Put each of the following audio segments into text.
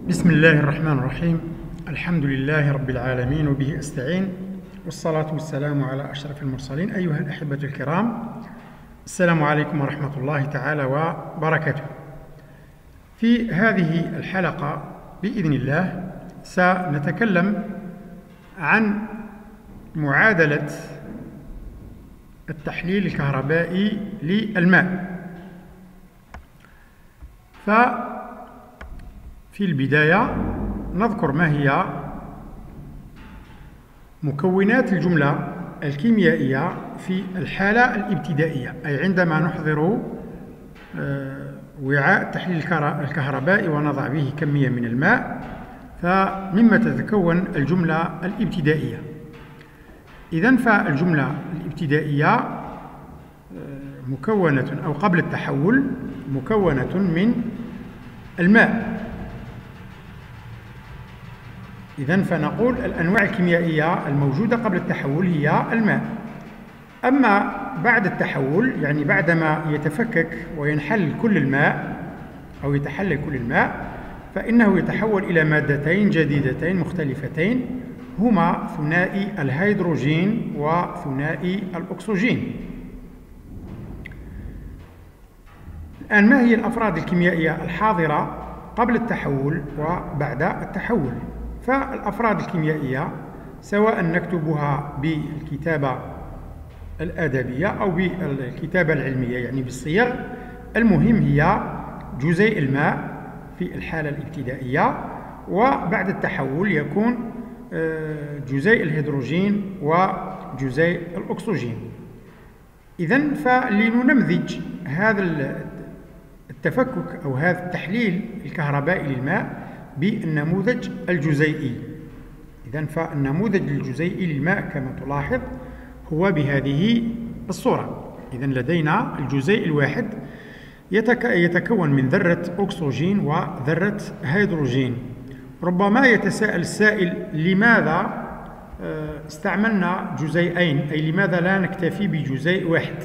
بسم الله الرحمن الرحيم. الحمد لله رب العالمين وبه أستعين، والصلاة والسلام على أشرف المرسلين. أيها الأحبة الكرام، السلام عليكم ورحمة الله تعالى وبركاته. في هذه الحلقة بإذن الله سنتكلم عن معادلة التحليل الكهربائي للماء. في البداية نذكر ما هي مكونات الجملة الكيميائية في الحالة الابتدائية، أي عندما نحضر وعاء التحليل الكهربائي ونضع به كمية من الماء، فمما تتكون الجملة الابتدائية. إذن فالجملة الابتدائية مكونة أو قبل التحول مكونة من الماء. إذن فنقول الأنواع الكيميائية الموجودة قبل التحول هي الماء. أما بعد التحول، يعني بعدما يتفكك وينحل كل الماء أو يتحلل كل الماء، فإنه يتحول إلى مادتين جديدتين مختلفتين، هما ثنائي الهيدروجين وثنائي الأكسجين. الآن ما هي الأفراد الكيميائية الحاضرة قبل التحول وبعد التحول؟ فالأفراد الكيميائية سواء نكتبها بالكتابة الأدبية أو بالكتابة العلمية، يعني بالصيغ، المهم هي جزيء الماء في الحالة الابتدائية، وبعد التحول يكون جزيء الهيدروجين وجزيء الأكسجين. إذن فلننمذج هذا التفكك أو هذا التحليل الكهربائي للماء بالنموذج الجزيئي. إذن فالنموذج الجزيئي للماء كما تلاحظ هو بهذه الصورة. إذن لدينا الجزيء الواحد يتكون من ذرة أكسجين وذرة هيدروجين. ربما يتساءل السائل لماذا استعملنا جزيئين، أي لماذا لا نكتفي بجزيء واحد؟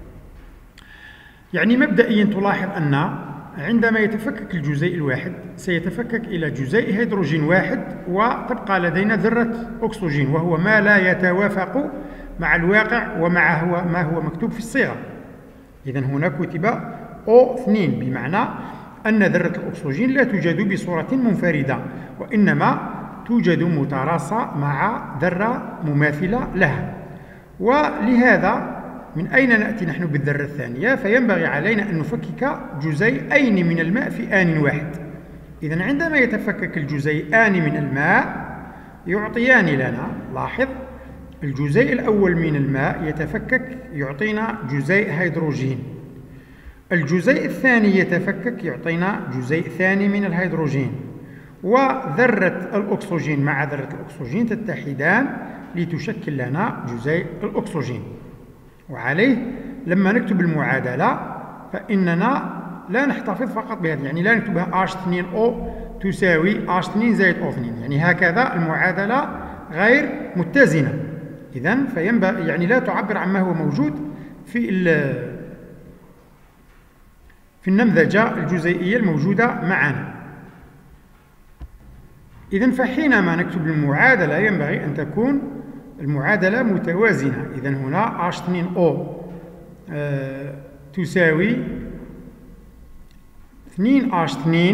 يعني مبدئيا تلاحظ أن عندما يتفكك الجزيء الواحد سيتفكك إلى جزيء هيدروجين واحد، وتبقى لدينا ذرة أكسجين، وهو ما لا يتوافق مع الواقع ومع ما هو مكتوب في الصيغة. إذن هنا كتب O2، بمعنى أن ذرة الأكسجين لا توجد بصورة منفردة، وإنما توجد متراصة مع ذرة مماثلة لها. ولهذا من أين نأتي نحن بالذرة الثانية؟ فينبغي علينا أن نفكك جزيئين من الماء في آن واحد. إذن عندما يتفكك الجزيئان من الماء يعطيان لنا، لاحظ، الجزيء الأول من الماء يتفكك يعطينا جزيء هيدروجين، الجزيء الثاني يتفكك يعطينا جزيء ثاني من الهيدروجين، وذرة الأكسجين مع ذرة الأكسجين تتحدان لتشكل لنا جزيء الأكسجين. وعليه لما نكتب المعادلة فإننا لا نحتفظ فقط بهذا، يعني لا نكتبها H2O تساوي H2 زائد O2، يعني هكذا المعادلة غير متزنة. إذن فينبغي يعني لا تعبر عما هو موجود في النمذجة الجزيئية الموجودة معنا. إذن فحينما نكتب المعادلة ينبغي أن تكون المعادلة متوازنة. إذن هنا H2O تساوي 2H2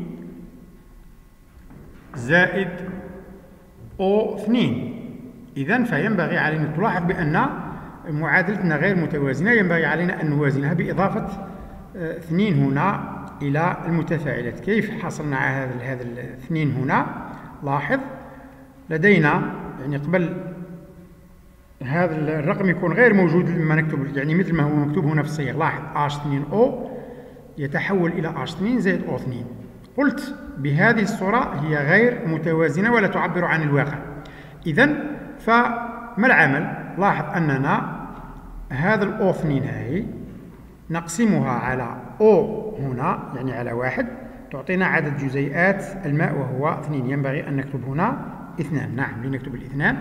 زائد O2. إذن فينبغي علينا تلاحظ بأن معادلتنا غير متوازنة، ينبغي علينا أن نوازنها بإضافة 2 هنا إلى المتفاعلات. كيف حصلنا على هذا 2 هنا؟ لاحظ لدينا يعني قبل هذا الرقم يكون غير موجود لما نكتب، يعني مثل ما هو مكتوب هنا في الصيغ. لاحظ H2O يتحول إلى H2 زائد O2. قلت بهذه الصورة هي غير متوازنة ولا تعبر عن الواقع. إذن فما العمل؟ لاحظ أننا هذا الO2 هاي نقسمها على O هنا، يعني على 1، تعطينا عدد جزيئات الماء وهو 2. ينبغي أن نكتب هنا 2. نعم، لنكتب الاثنان.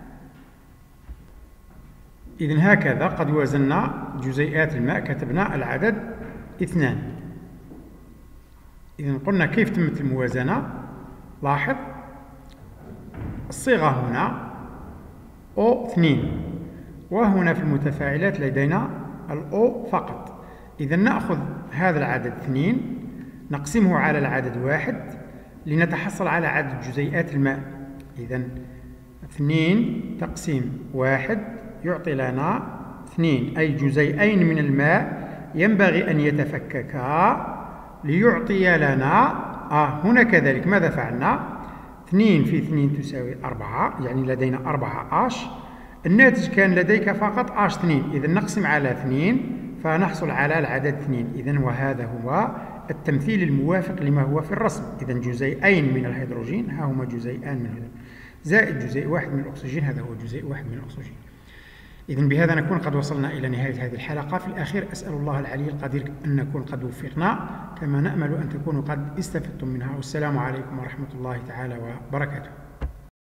إذن هكذا قد وزنا جزيئات الماء، كتبنا العدد 2. إذن قلنا كيف تمت الموازنة؟ لاحظ الصيغة هنا O2، وهنا في المتفاعلات لدينا الO فقط. إذا نأخذ هذا العدد 2 نقسمه على العدد 1 لنتحصل على عدد جزيئات الماء. إذا 2 تقسيم 1 يعطي لنا 2، أي جزيئين من الماء ينبغي أن يتفككا ليعطي لنا هنا كذلك ماذا فعلنا؟ 2 في 2 تساوي 4، يعني لدينا 4 H. الناتج كان لديك فقط H2، إذا نقسم على 2 فنحصل على العدد 2. إذا وهذا هو التمثيل الموافق لما هو في الرسم. إذا جزيئين من الهيدروجين، ها هما جزيئان من الهيدروجين، زائد جزيء واحد من الأكسجين، هذا هو جزيء واحد من الأكسجين. إذا بهذا نكون قد وصلنا إلى نهاية هذه الحلقة. في الأخير أسأل الله العلي القدير أن نكون قد وفقنا، كما نأمل أن تكونوا قد استفدتم منها. والسلام عليكم ورحمة الله تعالى وبركاته.